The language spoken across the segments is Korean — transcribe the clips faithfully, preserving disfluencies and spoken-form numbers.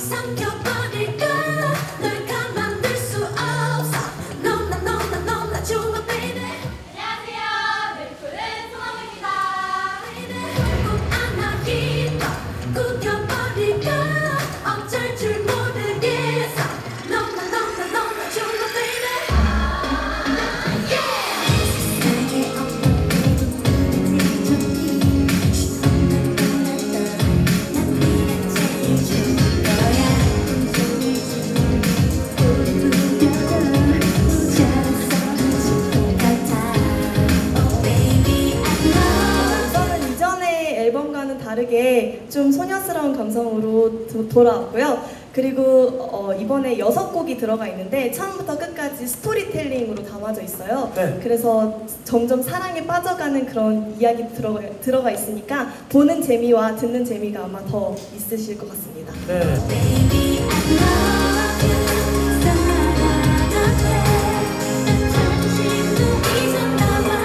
삼켜버릴까 널 가만둘 수 없어 너무나 너무나 너무나 좋아 baby. 안녕하세요. 뮤지컬은 소나무입니다. 꼭 안아기도 구겨버릴까 어쩔 줄 모르겠어 너무나 너무나 너무나 좋아 baby. 세상에 없는 내게 좋니 시험만 보라도 난 네가 제일 좋은 거야 소리 지르니 우리 부려도 잘했어 지금 같아 Oh baby I love 저는 이전의 앨범과는 다르게 좀 소녀스러운 감성으로 도- 돌아왔고요. 그리고 어, 이번에 여섯 곡이 들어가 있는데 처음부터 끝까지 스토리텔링으로 담아져 있어요. 네. 그래서 점점 사랑에 빠져가는 그런 이야기 들어가, 들어가 있으니까 보는 재미와 듣는 재미가 아마 더 있으실 것 같습니다. 네. Baby, I love you. 사랑하는데 난 자존심도 잊었나봐.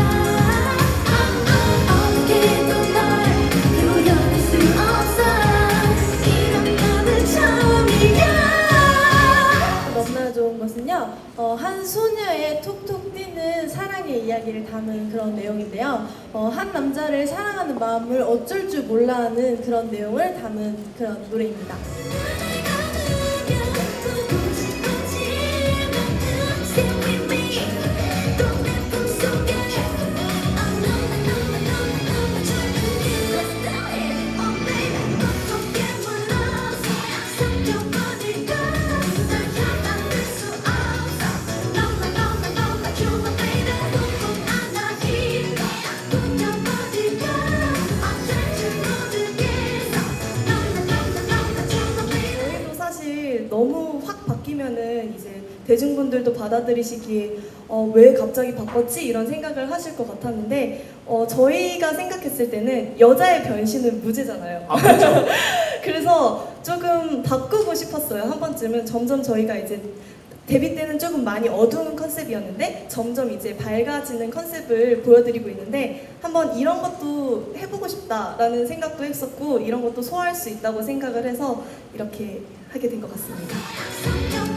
어떻게도 널 그려낼 수 없어. 이런 거는 처음이야. 너무나 좋은 것은요, 어, 한 소녀의 톡톡 뛰는 사랑의 이야기를 담은 그런 내용인데요. 어, 한 남자를 사랑하는 마음을 어쩔 줄 몰라 하는 그런 내용을 담은 그런 노래입니다. 눈을 감으면 보고 싶어지는 Stay with me. 또 내 품속에 너무나 너무나 너무나 좋은 Let's do it, oh baby. 어떻게 몰라서 삼켜버릴까 널 가만둘 수 없어 너무나 너무나 너무나 좋아 baby. 꼭 안아기도 구겨버릴까 어쩔 줄 모르겠어 너무나 너무나 너무나 좋아 baby. 저희도 사실 너무 확 바뀌면은 이제 대중분들도 받아들이시기에 어, 왜 갑자기 바꿨지? 이런 생각을 하실 것 같았는데 어, 저희가 생각했을 때는 여자의 변신은 무죄잖아요. 아, 그렇죠. 그래서 조금 바꾸고 싶었어요. 한 번쯤은 점점 저희가 이제 데뷔 때는 조금 많이 어두운 컨셉이었는데 점점 이제 밝아지는 컨셉을 보여드리고 있는데 한번 이런 것도 해보고 싶다라는 생각도 했었고 이런 것도 소화할 수 있다고 생각을 해서 이렇게 하게 된 것 같습니다. 삼켜